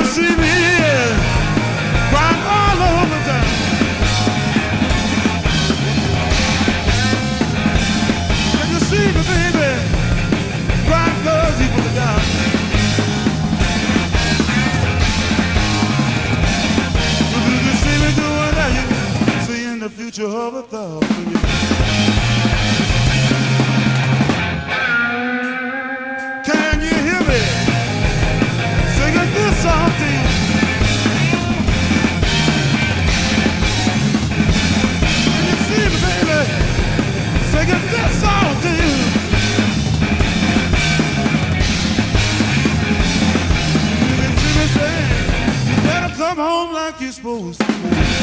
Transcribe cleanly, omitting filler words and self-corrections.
see me crying all over town. Can you see me, baby, crying 'cause he put it down? Do you see me doing that? You seeing the future of a thought. Can you hear me singing this song to you? Can you see me, baby, singing this song to you? You can see me saying, you better come home like you're supposed to.